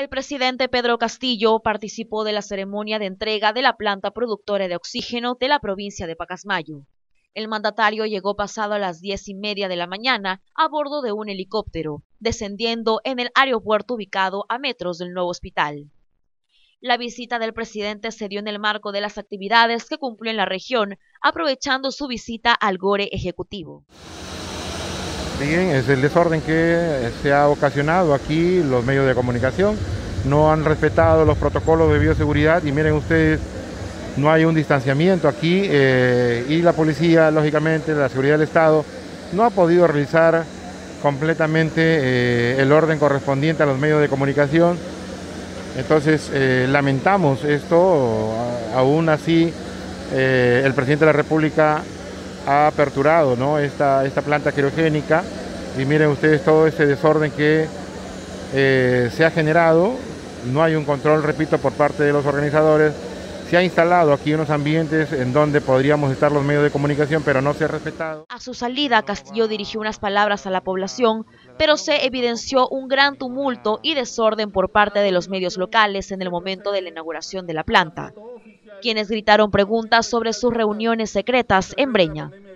El presidente Pedro Castillo participó de la ceremonia de entrega de la planta productora de oxígeno de la provincia de Pacasmayo. El mandatario llegó pasado a las 10:30 de la mañana a bordo de un helicóptero, descendiendo en el aeropuerto ubicado a metros del nuevo hospital. La visita del presidente se dio en el marco de las actividades que cumplió en la región, aprovechando su visita al GORE ejecutivo. Bien, es el desorden que se ha ocasionado aquí. Los medios de comunicación no han respetado los protocolos de bioseguridad y miren ustedes, no hay un distanciamiento aquí y la policía, lógicamente, la seguridad del Estado, no ha podido realizar completamente el orden correspondiente a los medios de comunicación. Entonces, lamentamos esto. Aún así, el presidente de la República ha aperturado, ¿no?, esta planta criogénica y miren ustedes todo este desorden que se ha generado. No hay un control, repito, por parte de los organizadores. Se ha instalado aquí unos ambientes en donde podríamos estar los medios de comunicación, pero no se ha respetado. A su salida, Castillo dirigió unas palabras a la población, pero se evidenció un gran tumulto y desorden por parte de los medios locales en el momento de la inauguración de la planta, quienes gritaron preguntas sobre sus reuniones secretas en Breña.